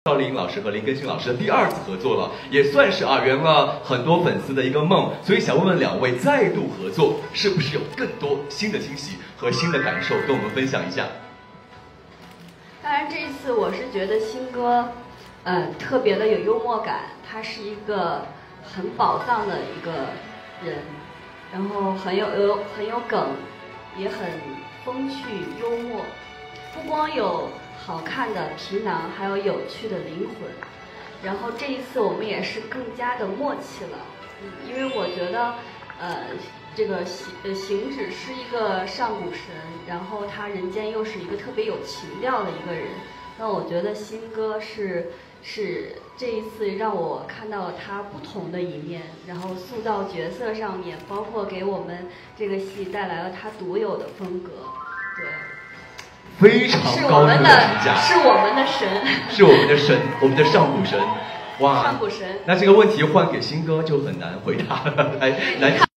赵丽颖老师和林更新老师的第2次合作了，也算是圆了很多粉丝的一个梦。所以想问问2位，再度合作是不是有更多新的惊喜和新的感受，跟我们分享一下？ 当然，这一次我是觉得新哥，特别的有幽默感，他是一个很宝藏的一个人，然后很有梗，也很风趣幽默，不光有好看的皮囊，还有有趣的灵魂。然后这一次我们也是更加的默契了，因为我觉得，这个行止是一个上古神，然后他人间又是一个特别有情调的一个人。那我觉得新哥是这一次让我看到了他不同的一面，然后塑造角色上面，包括给我们这个戏带来了他独有的风格。对。 非常高的评价， 是我们的神， 是我们的神，我们的上古神，哇！ 上古神。 那这个问题换给新哥就很难回答了，来。